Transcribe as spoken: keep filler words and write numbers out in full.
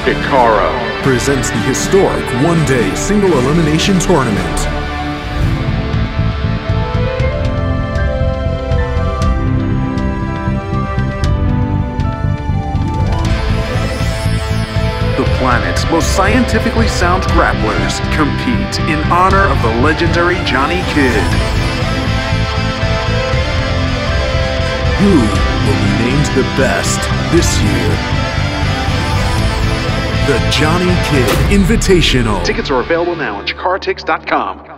Hikaru presents the historic one-day single elimination tournament. The planet's most scientifically sound grapplers compete in honor of the legendary Johnny Kidd. Who will be named the best this year? The Johnny Kidd Invitational. Tickets are available now at Jakartix dot com.